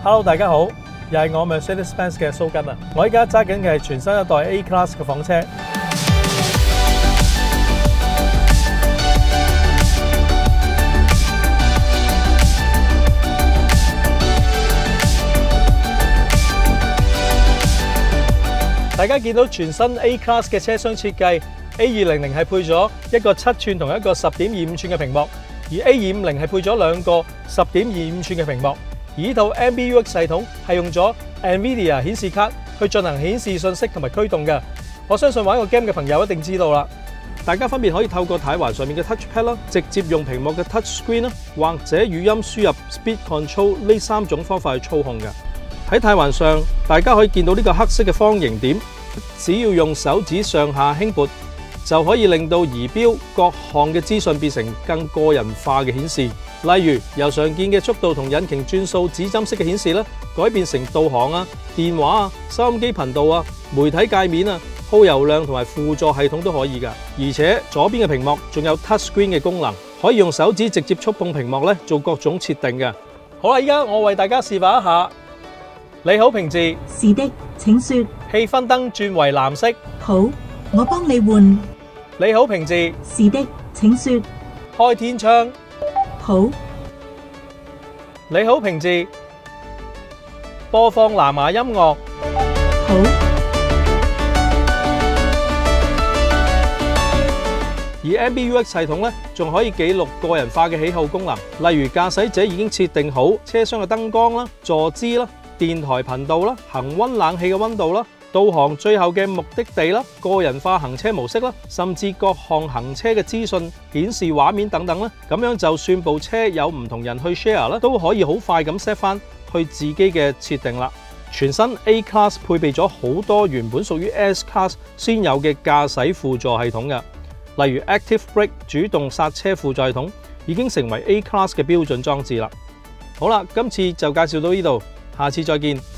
Hello， 大家好，又係我 Mercedes-Benz 嘅蘇根啊！我依家揸緊嘅係全新一代 A Class 嘅房車。大家見到全新 A Class 嘅車廂設計 ，A200係配咗一個7寸同一個10.25寸嘅屏幕，而 A250係配咗兩個10.25寸嘅屏幕。而呢套 MBUX 系統係用咗 NVIDIA 顯示卡去進行顯示信息同埋驅動嘅。我相信玩過 game 嘅朋友一定知道啦。大家分別可以透過軚環上面嘅 Touchpad 啦，直接用屏幕嘅 Touch Screen 啦，或者語音輸入 Speed Control 呢3種方法去操控嘅。喺軚環上，大家可以見到呢個黑色嘅方形點，只要用手指上下輕撥，就可以令到儀表各項嘅資訊變成更個人化嘅顯示。例如由常見嘅速度同引擎轉數指針式嘅顯示咧，改變成導航啊、電話啊、收音機頻道啊、媒體界面啊、耗油量同埋輔助系統都可以㗎。而且左邊嘅屏幕仲有 Touch Screen 嘅功能，可以用手指直接觸碰屏幕咧，做各種設定嘅。好啦，依家我為大家示範一下。你好，平治。 是的，請說。 氣氛燈轉為藍色。 好，我幫你換。 你好，平治。 是的，請說。 開天窗。 好。 你好，平治。播放藍牙音樂。 好。 而 MBUX 系統咧，仲可以記錄個人化嘅喜好功能，例如駕駛者已經設定好車廂嘅燈光啦、坐姿啦、電台頻道啦、恆溫冷氣嘅溫度啦、導航最後嘅目的地啦、個人化行車模式啦，甚至各項行車嘅資訊顯示畫面等等啦。咁樣就算部車有唔同人去 share 啦，都可以好快咁 set 翻去自己嘅設定啦。全新 A Class 配備咗好多原本屬於 S Class 先有嘅駕駛輔助系統嘅，例如 Active Brake 主動剎車輔助系統已經成為 A Class 嘅標準裝置啦。好啦，今次就介紹到呢度。下次再見。